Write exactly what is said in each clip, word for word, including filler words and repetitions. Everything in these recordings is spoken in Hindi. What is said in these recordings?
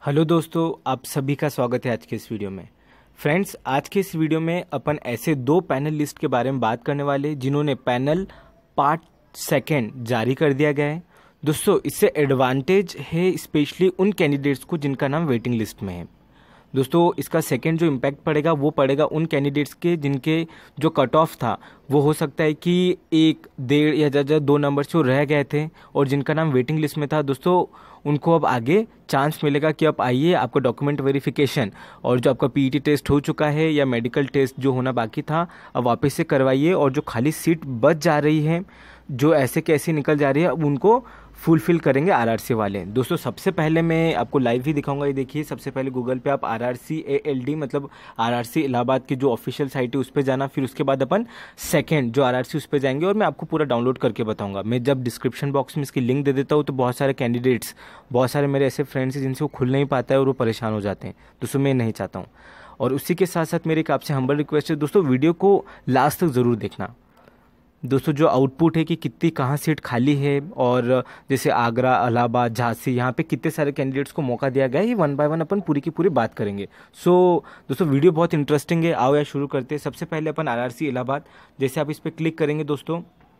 हेलो दोस्तों, आप सभी का स्वागत है आज के इस वीडियो में। फ्रेंड्स, आज के इस वीडियो में अपन ऐसे दो पैनल लिस्ट के बारे में बात करने वाले जिन्होंने पैनल पार्ट सेकेंड जारी कर दिया गया है। दोस्तों, इससे एडवांटेज है स्पेशली उन कैंडिडेट्स को जिनका नाम वेटिंग लिस्ट में है। दोस्तों, इसका सेकंड जो इम्पैक्ट पड़ेगा वो पड़ेगा उन कैंडिडेट्स के जिनके जो कट ऑफ था वो हो सकता है कि एक डेढ़ या ज़्यादा दो नंबर से वो रह गए थे और जिनका नाम वेटिंग लिस्ट में था। दोस्तों, उनको अब आगे चांस मिलेगा कि आप आइए, आपका डॉक्यूमेंट वेरिफिकेशन और जो आपका पीईटी टेस्ट हो चुका है या मेडिकल टेस्ट जो होना बाकी था अब वापस से करवाइए, और जो खाली सीट बच जा रही है, जो ऐसे कैसे निकल जा रही है, अब उनको फुलफिल करेंगे आरआरसी वाले। दोस्तों, सबसे पहले मैं आपको लाइव ही दिखाऊंगा। ये देखिए, सबसे पहले गूगल पे आप आरआरसी एएलडी मतलब आरआरसी इलाहाबाद की जो ऑफिशियल साइट है उस पर जाना, फिर उसके बाद अपन सेकंड जो आरआरसी उस पर जाएंगे और मैं आपको पूरा डाउनलोड करके बताऊंगा। मैं जब डिस्क्रिप्शन बॉक्स में इसकी लिंक दे देता हूँ तो बहुत सारे कैंडिडेट्स, बहुत सारे मेरे ऐसे फ्रेंड्स हैं जिनसे वो खुल नहीं पाता है और वो परेशान हो जाते हैं। दोस्तों, मैं नहीं चाहता हूँ। और उसी के साथ साथ मेरी एक आपसे हम्बल रिक्वेस्ट है दोस्तों, वीडियो को लास्ट तक ज़रूर देखना। दोस्तों, जो आउटपुट है कि कितनी कहाँ सीट खाली है और जैसे आगरा, इलाहाबाद, झांसी, यहाँ पे कितने सारे कैंडिडेट्स को मौका दिया गया है, ये वन बाय वन अपन पूरी की पूरी बात करेंगे। सो so, दोस्तों, वीडियो बहुत इंटरेस्टिंग है। आओ या शुरू करते हैं। सबसे पहले अपन आरआरसी इलाहाबाद, जैसे आप इस पर क्लिक करेंगे दोस्तों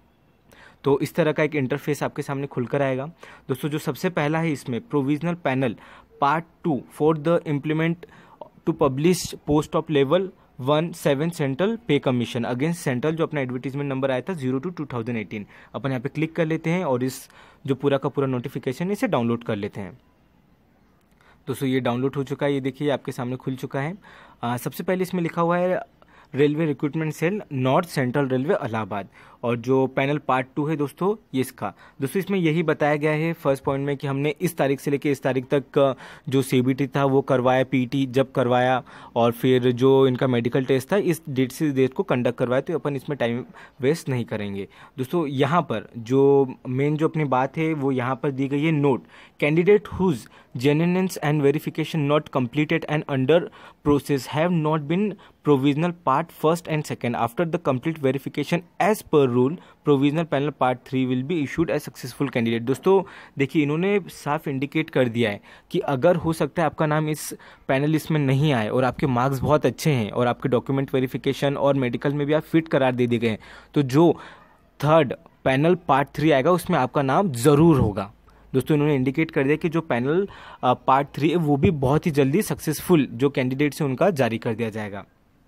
तो इस तरह का एक इंटरफेस आपके सामने खुलकर आएगा। दोस्तों, जो सबसे पहला है इसमें provisional panel part two for the implement to publish post of level one seven central pay commission against central, जो अपना एडवर्टीजमेंट नंबर आया था zero two two thousand eighteen. अपन यहाँ पे क्लिक कर लेते हैं और इस जो पूरा का पूरा नोटिफिकेशन है इसे डाउनलोड कर लेते हैं। दोस्तों, ये डाउनलोड हो चुका है। ये देखिए आपके सामने खुल चुका है। आ, सबसे पहले इसमें लिखा हुआ है railway recruitment cell north central railway Allahabad, और जो पैनल पार्ट टू है दोस्तों ये इसका। दोस्तों, इसमें यही बताया गया है फर्स्ट पॉइंट में कि हमने इस तारीख से लेकर इस तारीख तक जो सीबीटी था वो करवाया, पीटी जब करवाया, और फिर जो इनका मेडिकल टेस्ट था इस डेट से डेट को कंडक्ट करवाया, तो अपन इसमें टाइम वेस्ट नहीं करेंगे। दोस्तों, यहाँ पर जो मेन जो अपनी बात है वो यहाँ पर दी गई है, note candidate whose genuineness and verification not completed and under process have not been provisional part first and second after the complete verification as per rule provisional panel part three will be issued as successful candidate। दोस्तों, देखिए इन्होंने साफ इंडिकेट कर दिया है कि अगर हो सकता है आपका नाम इस पैनल लिस्ट में नहीं आए और आपके मार्क्स बहुत अच्छे हैं और आपके डॉक्यूमेंट वेरिफिकेशन और मेडिकल में भी आप फिट करार दे दिए गए हैं, तो जो थर्ड पैनल पार्ट थ्री आएगा उसमें आपका नाम ज़रूर होगा। दोस्तों, इन्होंने इंडिकेट कर दिया कि जो पैनल पार्ट थ्री है वो भी बहुत ही जल्दी सक्सेसफुल जो कैंडिडेट्स हैं उनका जारी कर दिया जाएगा।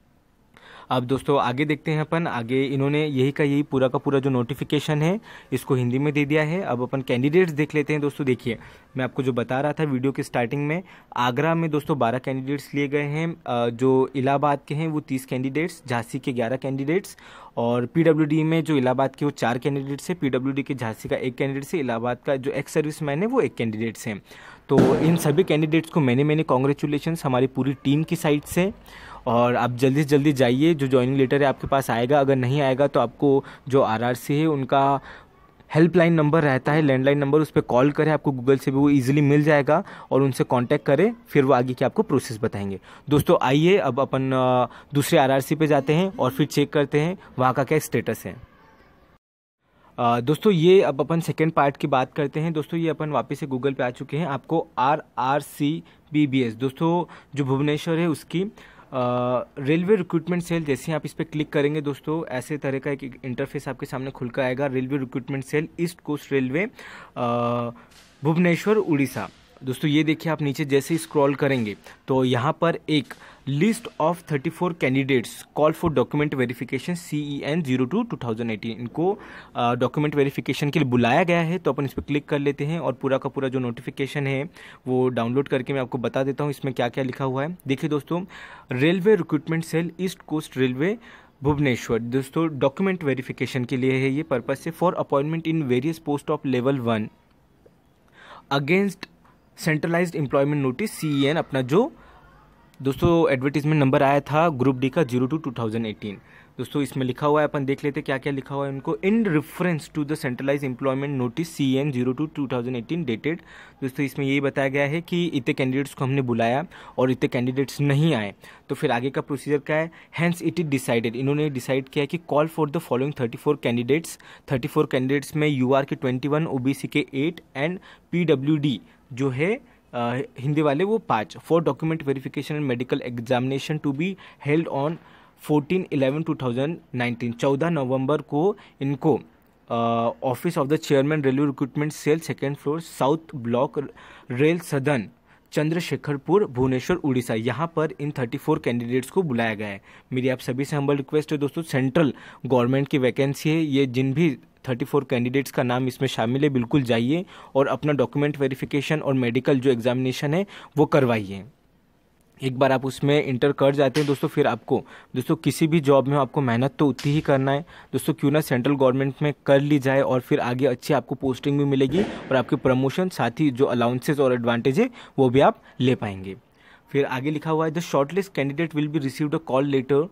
अब दोस्तों आगे देखते हैं अपन। आगे इन्होंने यही का यही पूरा का पूरा जो नोटिफिकेशन है इसको हिंदी में दे दिया है। अब अपन कैंडिडेट्स देख लेते हैं। दोस्तों, देखिए मैं आपको जो बता रहा था वीडियो के स्टार्टिंग में, आगरा में दोस्तों बारह कैंडिडेट्स लिए गए हैं, जो इलाहाबाद के हैं वो तीस कैंडिडेट्स, झांसी के ग्यारह कैंडिडेट्स, और पीडब्ल्यूडी में जो इलाहाबाद के वो चार कैंडिडेट्स हैं, पीडब्ल्यूडी के झांसी का एक कैंडिडेट है, इलाहाबाद का जो एक्स सर्विसमैन है वो एक कैंडिडेट्स हैं। तो इन सभी कैंडिडेट्स को मैंने मैंने कॉन्ग्रेचुलेशंस हमारी पूरी टीम की साइड से। और आप जल्दी से जल्दी जाइए, जो ज्वाइनिंग लेटर है आपके पास आएगा। अगर नहीं आएगा तो आपको जो आरआरसी है उनका हेल्पलाइन नंबर रहता है, लैंडलाइन नंबर, उस पर कॉल करें, आपको गूगल से भी वो इजीली मिल जाएगा और उनसे कांटेक्ट करें, फिर वो आगे की आपको प्रोसेस बताएंगे। दोस्तों, आइए अब अपन दूसरे आरआरसी पे जाते हैं और फिर चेक करते हैं वहाँ का क्या स्टेटस है। Uh, दोस्तों, ये अब अपन सेकेंड पार्ट की बात करते हैं। दोस्तों, ये अपन वापस से गूगल पे आ चुके हैं। आपको R R C B B S दोस्तों जो भुवनेश्वर है उसकी रेलवे रिक्रूटमेंट सेल, जैसे आप इस पर क्लिक करेंगे दोस्तों ऐसे तरह का एक इंटरफेस आपके सामने खुलकर आएगा। Railway recruitment cell east coast railway Bhubaneswar Orissa. दोस्तों, ये देखिए आप नीचे जैसे ही स्क्रॉल करेंगे तो यहाँ पर एक list of thirty four candidates call for document verification C E N zero two two thousand eighteen, इनको डॉक्यूमेंट वेरिफिकेशन के लिए बुलाया गया है। तो अपन इस पर क्लिक कर लेते हैं और पूरा का पूरा जो नोटिफिकेशन है वो डाउनलोड करके मैं आपको बता देता हूँ इसमें क्या क्या लिखा हुआ है। देखिए दोस्तों, railway recruitment cell east coast railway Bhubaneswar, दोस्तों डॉक्यूमेंट वेरिफिकेशन के लिए है ये पर्पज से, for appointment in various post of level one against centralised employment notice C E N, अपना जो दोस्तों एडवर्टीजमेंट नंबर आया था ग्रुप डी का zero two two thousand eighteen. दोस्तों, इसमें लिखा हुआ है, अपन देख लेते क्या क्या लिखा हुआ है उनको। In reference to the centralise employment notice C N zero two two thousand eighteen dated. दोस्तों, इसमें यही बताया गया है कि इतने कैंडिडेट्स को हमने बुलाया और इतने कैंडिडेट्स नहीं आए, तो फिर आगे का प्रोसीजर क्या है। हैंस इट इज डिसाइडेड, इन्होंने डिसाइड किया कि call for the following thirty four candidates thirty four candidates में U R K twenty one, O B C K eight and P W D जो है हिंदी वाले वो पाँच। For document verification and medical examination to be held on fourteen eleven two thousand nineteen, चौदह नवंबर को इनको office of the chairman railway recruitment cell second floor south block Rail Sadan Chandrasekharpur Bhubaneswar Orissa, यहाँ पर इन चौंतीस कैंडिडेट्स को बुलाया गया है। मेरी आप सभी से हम्बल रिक्वेस्ट है दोस्तों, सेंट्रल गवर्नमेंट की वैकेंसी है ये, जिन भी चौंतीस कैंडिडेट्स का नाम इसमें शामिल है बिल्कुल जाइए और अपना डॉक्यूमेंट वेरिफिकेशन और मेडिकल जो एग्जामिनेशन है वो करवाइए। एक बार आप उसमें इंटर कर जाते हैं दोस्तों, फिर आपको दोस्तों किसी भी जॉब में आपको मेहनत तो उतनी ही करना है दोस्तों, क्यों ना सेंट्रल गवर्नमेंट में कर ली जाए और फिर आगे अच्छी आपको पोस्टिंग भी मिलेगी और आपकी प्रमोशन, साथ ही जो अलाउंसेस और एडवांटेज है वो भी आप ले पाएंगे। फिर आगे लिखा हुआ है the shortlist candidate will be received a call letter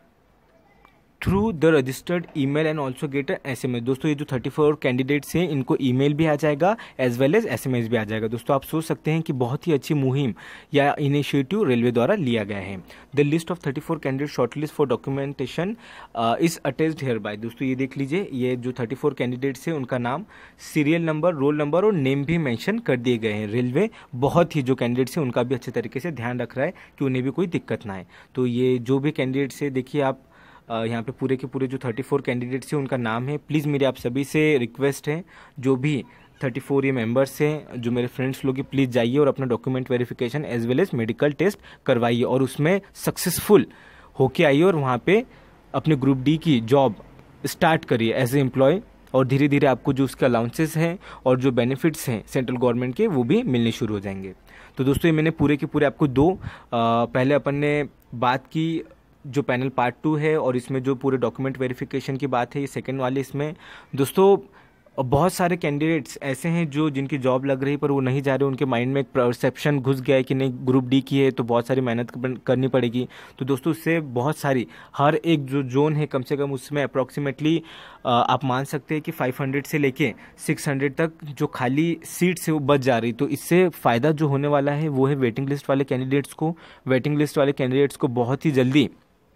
through the registered email and also get S M S. दोस्तों ये जो थर्टी फोर कैंडिडेट्स हैं इनको ईमेल भी आ जाएगा as well as S M S भी आ जाएगा। दोस्तों आप सोच सकते हैं कि बहुत ही अच्छी मुहिम या इनिशिएटिव रेलवे द्वारा लिया गया है। The list of thirty four candidate short list for documentation is attached here by. दोस्तों ये देख लीजिए, ये जो थर्टी फोर कैंडिडेट्स हैं उनका नाम, सीरियल नंबर, रोल नंबर और नेम भी मैंशन कर दिए गए हैं। रेलवे बहुत ही जो कैंडिडेट्स हैं उनका भी अच्छे तरीके से ध्यान रख रहा है कि उन्हें भी कोई दिक्कत ना आए। तो ये जो भी कैंडिडेट्स है देखिए आप यहाँ पे पूरे के पूरे जो चौंतीस कैंडिडेट्स हैं उनका नाम है। प्लीज़ मेरी आप सभी से रिक्वेस्ट है, जो भी चौंतीस ये मेंबर्स हैं, जो मेरे फ्रेंड्स लोग, प्लीज़ जाइए और अपना document verification as well as medical test करवाइए और उसमें सक्सेसफुल होके आइए और वहाँ पे अपने ग्रुप डी की जॉब स्टार्ट करिए एज ए एम्प्लॉय, और धीरे धीरे आपको जो उसके अलाउंसेस हैं और जो बेनिफिट्स हैं सेंट्रल गवर्नमेंट के वो भी मिलने शुरू हो जाएंगे। तो दोस्तों ये मैंने पूरे के पूरे आपको दो आ, पहले अपन ने बात की जो पैनल पार्ट टू है और इसमें जो पूरे डॉक्यूमेंट वेरिफिकेशन की बात है, ये सेकंड वाले इसमें दोस्तों बहुत सारे कैंडिडेट्स ऐसे हैं जो जिनकी जॉब लग रही पर वो नहीं जा रहे, उनके माइंड में एक परसेप्शन घुस गया है कि नहीं ग्रुप डी की है तो बहुत सारी मेहनत करनी पड़ेगी। तो दोस्तों उससे बहुत सारी, हर एक जो जोन है कम से कम उसमें अप्रॉक्सीमेटली आप मान सकते हैं कि पाँच सौ से लेके छह सौ तक जो खाली सीट्स है वो बच जा रही। तो इससे फ़ायदा जो होने वाला है वो है वेटिंग लिस्ट वाले कैंडिडेट्स को। वेटिंग लिस्ट वाले कैंडिडेट्स को बहुत ही जल्दी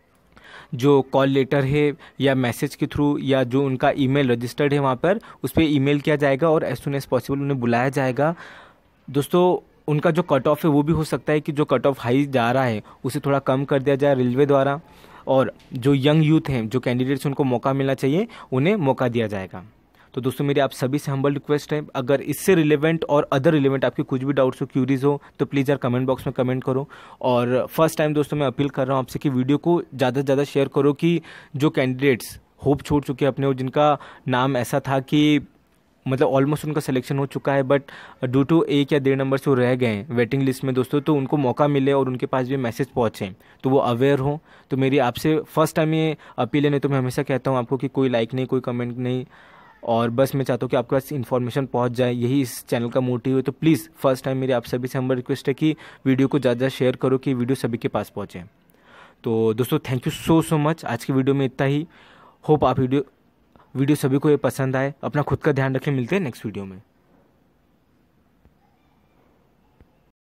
जो कॉल लेटर है या मैसेज के थ्रू या जो उनका ईमेल रजिस्टर्ड है वहाँ पर उस पर ईमेल किया जाएगा और एज सुन एज पॉसिबल उन्हें बुलाया जाएगा। दोस्तों उनका जो कट ऑफ है वो भी हो सकता है कि जो कट ऑफ हाई जा रहा है उसे थोड़ा कम कर दिया जाए रेलवे द्वारा, और जो यंग यूथ हैं, जो कैंडिडेट्स उनको मौका मिलना चाहिए उन्हें मौका दिया जाएगा। तो दोस्तों मेरी आप सभी से हम्बल रिक्वेस्ट है, अगर इससे रिलेवेंट और अदर रिलेवेंट आपके कुछ भी डाउट्स हो, क्यूरीज हो, तो प्लीज़ यार कमेंट बॉक्स में कमेंट करो। और फर्स्ट टाइम दोस्तों मैं अपील कर रहा हूँ आपसे कि वीडियो को ज़्यादा से ज़्यादा शेयर करो कि जो कैंडिडेट्स होप छोड़ चुके हैं अपने, जिनका नाम ऐसा था कि मतलब ऑलमोस्ट उनका सिलेक्शन हो चुका है बट ड्यू टू एक या डेढ़ नंबर से वो रह गए हैं वेटिंग लिस्ट में दोस्तों, तो उनको मौका मिले और उनके पास भी मैसेज पहुँचे तो वो अवेयर हो। तो मेरी आपसे फर्स्ट टाइम ये अपील है, नहीं तो मैं हमेशा कहता हूँ आपको कि कोई लाइक नहीं, कोई कमेंट नहीं, और बस मैं चाहता हूँ कि आपके पास इन्फॉर्मेशन पहुँच जाए, यही इस चैनल का मोटिव है। तो प्लीज़ फर्स्ट टाइम मेरी आप सभी से हम्बल रिक्वेस्ट है कि वीडियो को ज़्यादा शेयर करो कि वीडियो सभी के पास पहुँचे। तो दोस्तों thank you so so much, आज की वीडियो में इतना ही। होप आप वीडियो वीडियो सभी को ये पसंद आए। अपना खुद का ध्यान रखें, मिलते हैं नेक्स्ट वीडियो में।